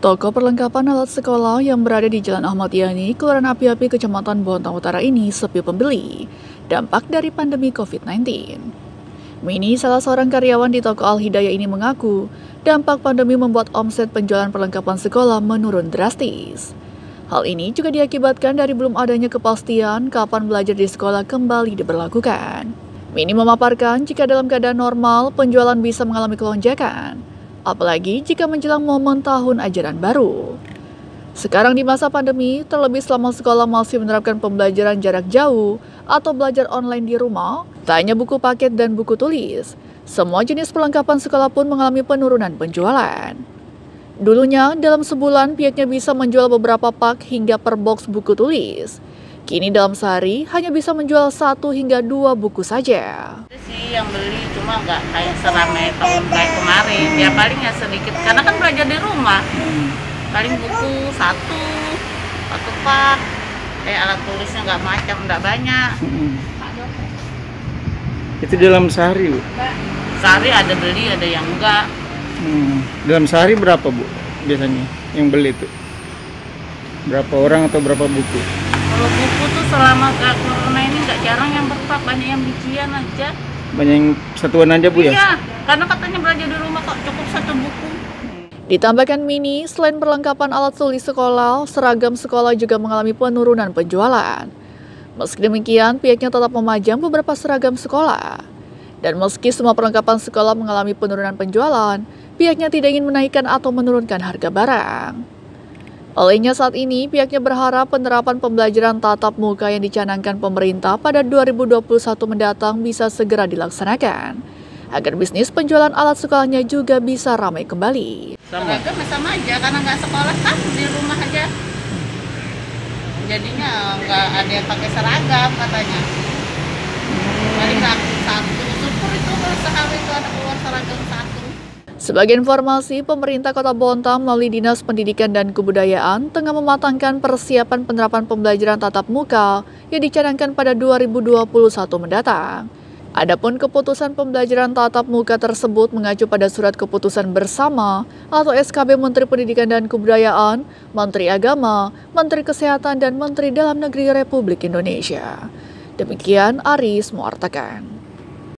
Toko perlengkapan alat sekolah yang berada di Jalan Ahmad Yani, Kelurahan Api-Api, Kecamatan Bontang Utara ini sepi pembeli, dampak dari pandemi COVID-19. Mini, salah seorang karyawan di toko Al-Hidayah ini mengaku, dampak pandemi membuat omset penjualan perlengkapan sekolah menurun drastis. Hal ini juga diakibatkan dari belum adanya kepastian kapan belajar di sekolah kembali diberlakukan. Mini memaparkan jika dalam keadaan normal, penjualan bisa mengalami kelonjakan, apalagi jika menjelang momen tahun ajaran baru. Sekarang di masa pandemi, terlebih selama sekolah masih menerapkan pembelajaran jarak jauh atau belajar online di rumah, tak hanya buku paket dan buku tulis, semua jenis perlengkapan sekolah pun mengalami penurunan penjualan. Dulunya, dalam sebulan pihaknya bisa menjual beberapa pak hingga per box buku tulis. Kini dalam sehari hanya bisa menjual 1 hingga 2 buku saja. Itu sih yang beli, cuma nggak kayak seramai tahun kayak kemarin. Ya paling ya sedikit, karena kan belajar di rumah. Paling buku satu pak. Alat tulisnya nggak macam, nggak banyak. Itu dalam sehari, Bu? Sehari ada beli, ada yang enggak. Dalam sehari berapa, Bu, biasanya yang beli itu? Berapa orang atau berapa buku? Kalau buku tuh selama corona ini nggak jarang yang berpak, banyak yang bijian aja. Banyak yang satuan aja, Bu, ya? Iya, karena katanya belajar di rumah kok cukup 1 buku. Ditambahkan Mini, selain perlengkapan alat tulis sekolah, seragam sekolah juga mengalami penurunan penjualan. Meski demikian, pihaknya tetap memajang beberapa seragam sekolah. Dan meski semua perlengkapan sekolah mengalami penurunan penjualan, pihaknya tidak ingin menaikkan atau menurunkan harga barang. Olehnya saat ini, pihaknya berharap penerapan pembelajaran tatap muka yang dicanangkan pemerintah pada 2021 mendatang bisa segera dilaksanakan, agar bisnis penjualan alat sekolahnya juga bisa ramai kembali. Seragam sama aja, karena nggak sekolah kan di rumah aja. Jadinya nggak ada yang pakai seragam katanya. Paling satu syukur itu kalau sehari itu ada keluar seragam 1. Sebagai informasi, pemerintah Kota Bontang melalui Dinas Pendidikan dan Kebudayaan tengah mematangkan persiapan penerapan pembelajaran tatap muka yang dicanangkan pada 2021 mendatang. Adapun keputusan pembelajaran tatap muka tersebut mengacu pada Surat Keputusan Bersama atau SKB Menteri Pendidikan dan Kebudayaan, Menteri Agama, Menteri Kesehatan, dan Menteri Dalam Negeri Republik Indonesia. Demikian Aris Muartakan.